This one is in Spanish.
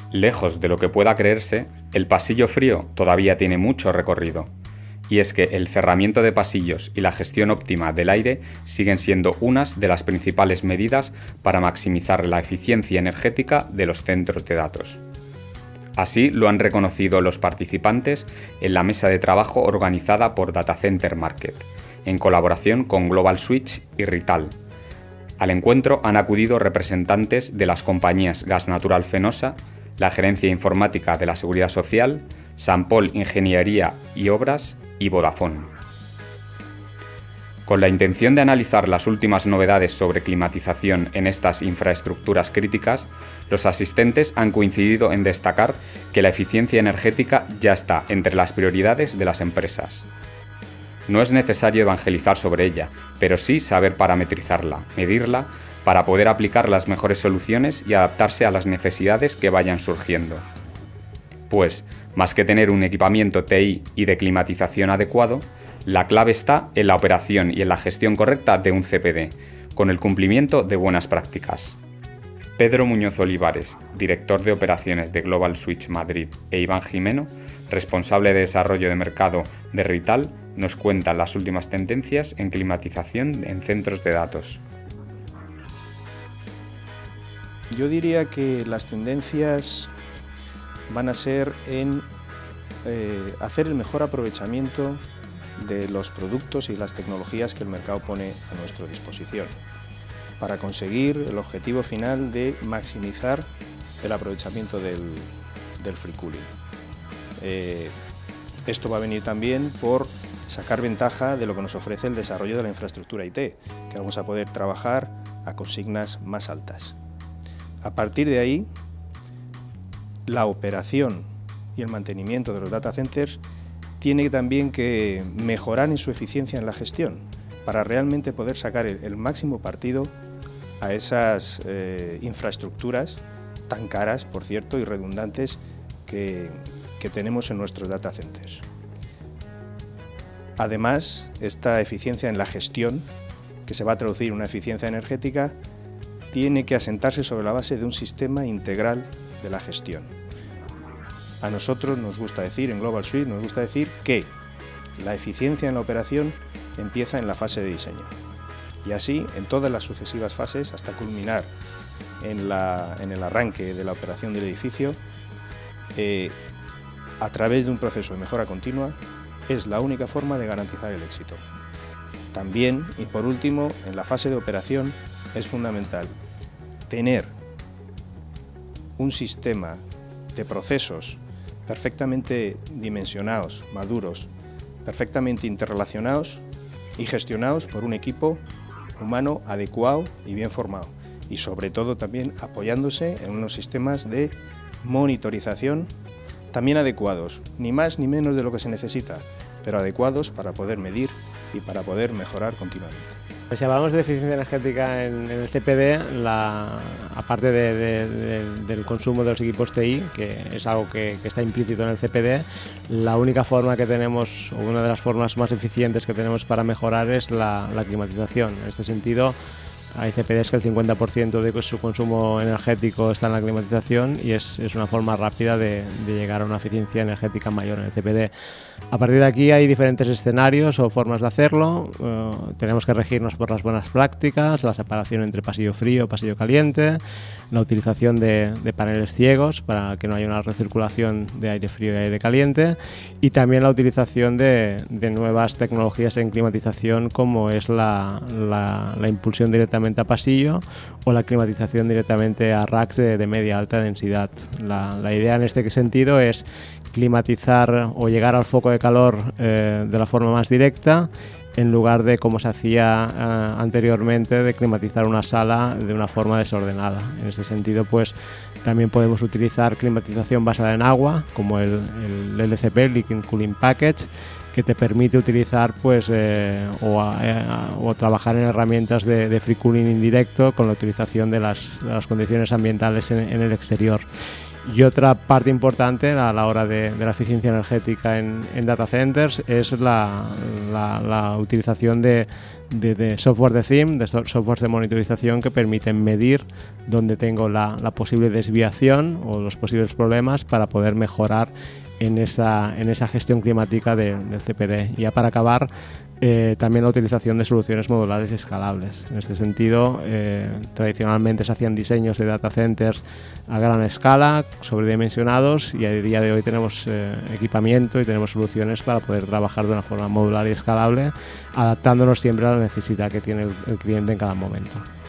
Lejos de lo que pueda creerse, el pasillo frío todavía tiene mucho recorrido. Y es que el cerramiento de pasillos y la gestión óptima del aire siguen siendo unas de las principales medidas para maximizar la eficiencia energética de los centros de datos. Así lo han reconocido los participantes en la mesa de trabajo organizada por Data Center Market, en colaboración con Global Switch y Rital. Al encuentro han acudido representantes de las compañías Gas Natural Fenosa, la Gerencia Informática de la Seguridad Social, Sampol Ingeniería y Obras y Vodafone. Con la intención de analizar las últimas novedades sobre climatización en estas infraestructuras críticas, los asistentes han coincidido en destacar que la eficiencia energética ya está entre las prioridades de las empresas. No es necesario evangelizar sobre ella, pero sí saber parametrizarla, medirla, para poder aplicar las mejores soluciones y adaptarse a las necesidades que vayan surgiendo. Pues, más que tener un equipamiento TI y de climatización adecuado, la clave está en la operación y en la gestión correcta de un CPD, con el cumplimiento de buenas prácticas. Pedro Muñoz Olivares, director de operaciones de Global Switch Madrid, e Iván Jimeno, responsable de desarrollo de mercado de Rital, nos cuentan las últimas tendencias en climatización en centros de datos. Yo diría que las tendencias van a ser en hacer el mejor aprovechamiento de los productos y las tecnologías que el mercado pone a nuestra disposición, para conseguir el objetivo final de maximizar el aprovechamiento del free cooling. Esto va a venir también por sacar ventaja de lo que nos ofrece el desarrollo de la infraestructura IT, que vamos a poder trabajar a consignas más altas. A partir de ahí, la operación y el mantenimiento de los data centers tiene también que mejorar en su eficiencia en la gestión para realmente poder sacar el máximo partido a esas infraestructuras tan caras, por cierto, y redundantes que tenemos en nuestros data centers. Además, esta eficiencia en la gestión, que se va a traducir en una eficiencia energética, tiene que asentarse sobre la base de un sistema integral de la gestión. A nosotros nos gusta decir, en Global Switch, nos gusta decir que la eficiencia en la operación empieza en la fase de diseño y así en todas las sucesivas fases hasta culminar en el arranque de la operación del edificio a través de un proceso de mejora continua es la única forma de garantizar el éxito. También, y por último, en la fase de operación es fundamental tener un sistema de procesos perfectamente dimensionados, maduros, perfectamente interrelacionados y gestionados por un equipo humano adecuado y bien formado. Y sobre todo también apoyándose en unos sistemas de monitorización también adecuados, ni más ni menos de lo que se necesita, pero adecuados para poder medir y para poder mejorar continuamente. Si hablamos de eficiencia energética en el CPD, aparte del consumo de los equipos TI, que es algo que está implícito en el CPD, la única forma que tenemos, o una de las formas más eficientes que tenemos para mejorar es la climatización. En este sentido, hay CPDs que el 50% de su consumo energético está en la climatización y es una forma rápida de llegar a una eficiencia energética mayor en el CPD. A partir de aquí hay diferentes escenarios o formas de hacerlo. Tenemos que regirnos por las buenas prácticas, la separación entre pasillo frío y pasillo caliente, la utilización de paneles ciegos para que no haya una recirculación de aire frío y aire caliente, y también la utilización de nuevas tecnologías en climatización como es la impulsión directamente a pasillo o la climatización directamente a racks de media alta densidad. La idea en este sentido es climatizar o llegar al foco de calor de la forma más directa, en lugar de como se hacía anteriormente de climatizar una sala de una forma desordenada. En este sentido, pues también podemos utilizar climatización basada en agua, como el LCP, Liquid Cooling Package, que te permite utilizar pues, o trabajar en herramientas de free cooling indirecto con la utilización de las condiciones ambientales en el exterior. Y otra parte importante a la hora de la eficiencia energética en data centers es la utilización de de software de CIM, de software de monitorización que permiten medir dónde tengo la posible desviación o los posibles problemas para poder mejorar en esa gestión climática del CPD. Y ya para acabar, también la utilización de soluciones modulares y escalables. En este sentido, tradicionalmente se hacían diseños de data centers a gran escala, sobredimensionados, y a día de hoy tenemos equipamiento y tenemos soluciones para poder trabajar de una forma modular y escalable, adaptándonos siempre a la necesidad que tiene el cliente en cada momento.